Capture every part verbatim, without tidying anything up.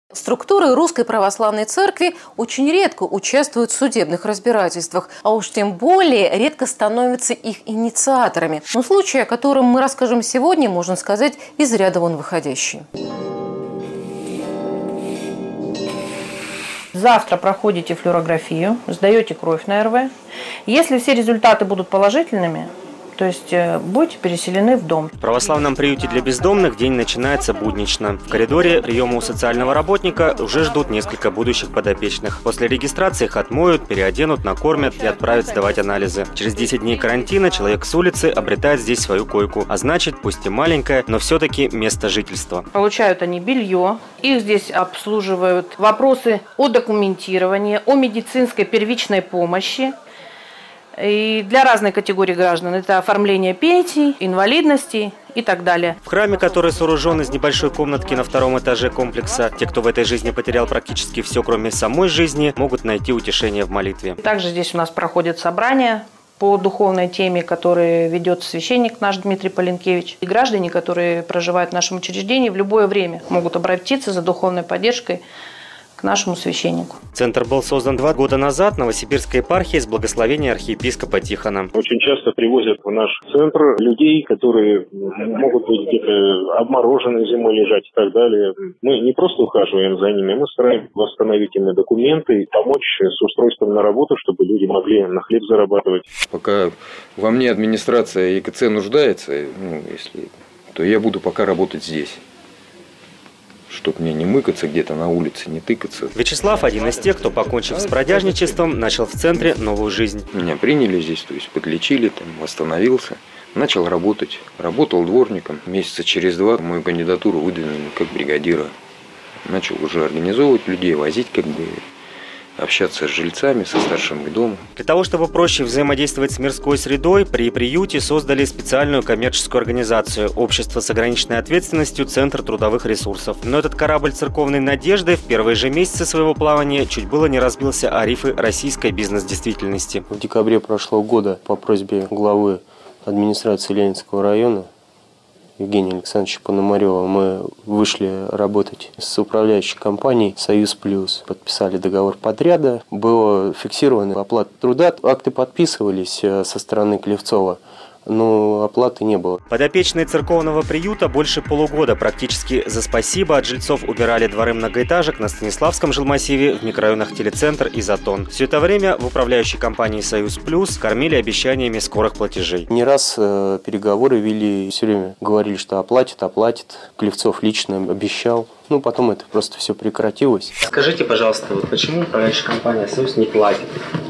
Структуры Русской Православной Церкви очень редко участвуют в судебных разбирательствах, а уж тем более редко становятся их инициаторами. Но случай, о котором мы расскажем сегодня, можно сказать, из ряда вон выходящий. Завтра проходите флюорографию, сдаете кровь на эр вэ. Если все результаты будут положительными, то есть будете переселены в дом. В православном приюте для бездомных день начинается буднично. В коридоре приема у социального работника уже ждут несколько будущих подопечных. После регистрации их отмоют, переоденут, накормят и отправят сдавать анализы. Через десять дней карантина человек с улицы обретает здесь свою койку. А значит, пусть и маленькое, но все-таки место жительства. Получают они белье. Их здесь обслуживают вопросы о документировании, о медицинской первичной помощи. И для разной категории граждан это оформление пенсий, инвалидности и так далее. В храме, который сооружен из небольшой комнатки на втором этаже комплекса, те, кто в этой жизни потерял практически все, кроме самой жизни, могут найти утешение в молитве. Также здесь у нас проходят собрания по духовной теме, которые ведет священник наш Дмитрий Поленкевич. И граждане, которые проживают в нашем учреждении, в любое время могут обратиться за духовной поддержкой к нашему священнику. Центр был создан два года назад Новосибирской епархией с благословения архиепископа Тихона. Очень часто привозят в наш центр людей, которые могут быть где-то обморожены зимой лежать и так далее. Мы не просто ухаживаем за ними, мы стараемся восстановить им документы и помочь с устройством на работу, чтобы люди могли на хлеб зарабатывать. Пока во мне администрация и ка цэ нуждается, ну, если, то я буду пока работать здесь. Чтоб мне не мыкаться где-то на улице, не тыкаться. Вячеслав один из тех, кто, покончив с бродяжничеством, начал в центре новую жизнь. Меня приняли здесь, то есть подлечили, там, восстановился, начал работать. Работал дворником. Месяца через два мою кандидатуру выдвинули как бригадира. Начал уже организовывать людей, возить как бы, общаться с жильцами, со старшим домом. Для того, чтобы проще взаимодействовать с мирской средой, при приюте создали специальную коммерческую организацию – Общество с ограниченной ответственностью «Центр трудовых ресурсов». Но этот корабль церковной надежды в первые же месяцы своего плавания чуть было не разбился о рифы российской бизнес-действительности. В декабре прошлого года по просьбе главы администрации Ленинского района Евгения Александровича Пономарева мы вышли работать с управляющей компанией «Союз Плюс». Подписали договор подряда, была фиксирована оплата труда. Акты подписывались со стороны Клевцова, но оплаты не было. Подопечные церковного приюта больше полугода практически за спасибо от жильцов убирали дворы многоэтажек на Станиславском жилмассиве в микрорайонах Телецентр и Затон. Все это время в управляющей компании «Союз Плюс» кормили обещаниями скорых платежей. Не раз э, переговоры вели, все время говорили, что оплатит, оплатит. Клевцов лично обещал. Ну, потом это просто все прекратилось. Скажите, пожалуйста, вот почему управляющая компания «Союз» не платит?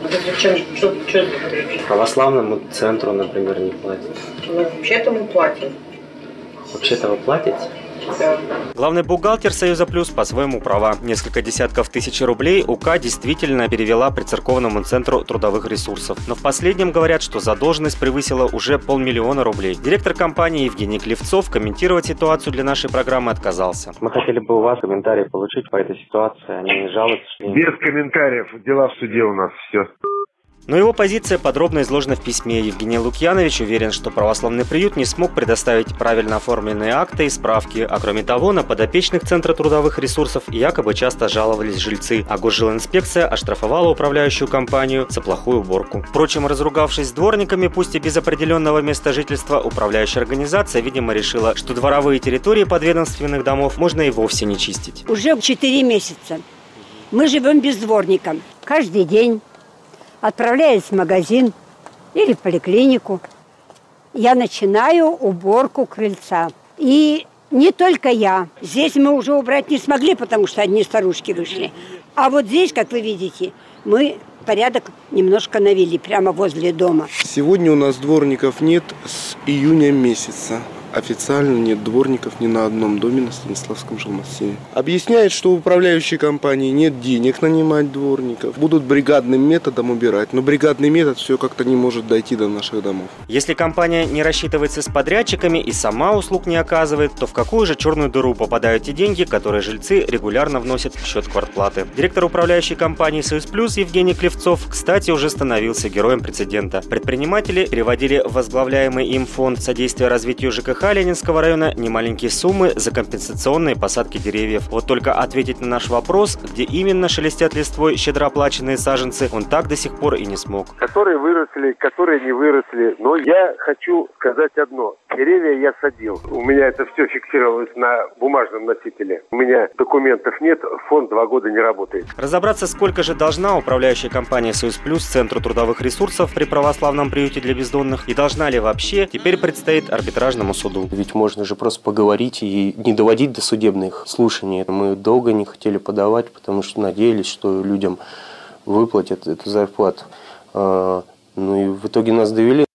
Православному центру, например, не платит. Ну, вообще-то мы платим. Вообще-то вы платите? Да. Главный бухгалтер «Союза Плюс» по-своему права. Несколько десятков тысяч рублей УК действительно перевела при церковному центру трудовых ресурсов. Но в последнем говорят, что задолженность превысила уже полмиллиона рублей. Директор компании Евгений Клевцов комментировать ситуацию для нашей программы отказался. Мы хотели бы у вас комментарии получить по этой ситуации. Они не жалуются. Без комментариев. Дела в суде у нас. Все. Но его позиция подробно изложена в письме. Евгений Лукьянович уверен, что православный приют не смог предоставить правильно оформленные акты и справки. А кроме того, на подопечных Центра трудовых ресурсов якобы часто жаловались жильцы, а госжилинспекция оштрафовала управляющую компанию за плохую уборку. Впрочем, разругавшись с дворниками, пусть и без определенного места жительства, управляющая организация, видимо, решила, что дворовые территории подведомственных домов можно и вовсе не чистить. Уже четыре месяца мы живем без дворника. Каждый день, отправляясь в магазин или в поликлинику, я начинаю уборку крыльца. И не только я. Здесь мы уже убрать не смогли, потому что одни старушки вышли. А вот здесь, как вы видите, мы порядок немножко навели прямо возле дома. Сегодня у нас дворников нет с июня месяца. Официально нет дворников ни на одном доме на Станиславском жилмассиве. Объясняет, что у управляющей компании нет денег нанимать дворников. Будут бригадным методом убирать. Но бригадный метод все как-то не может дойти до наших домов. Если компания не рассчитывается с подрядчиками и сама услуг не оказывает, то в какую же черную дыру попадают те деньги, которые жильцы регулярно вносят в счет квартплаты? Директор управляющей компании «Союз Плюс» Евгений Клевцов, кстати, уже становился героем прецедента. Предприниматели переводили в возглавляемый им фонд содействия развитию ЖКХ ЖКХ Ленинского района немаленькие суммы за компенсационные посадки деревьев. Вот только ответить на наш вопрос, где именно шелестят листвой щедро оплаченные саженцы, он так до сих пор и не смог. Которые выросли, которые не выросли. Но я хочу сказать одно. Деревья я садил. У меня это все фиксировалось на бумажном носителе. У меня документов нет, фонд два года не работает. Разобраться, сколько же должна управляющая компания «Союз Плюс» Центру трудовых ресурсов при православном приюте для бездомных и должна ли вообще, теперь предстоит арбитражному суду. Ведь можно же просто поговорить и не доводить до судебных слушаний. Мы долго не хотели подавать, потому что надеялись, что людям выплатят эту зарплату. Ну и в итоге нас довели.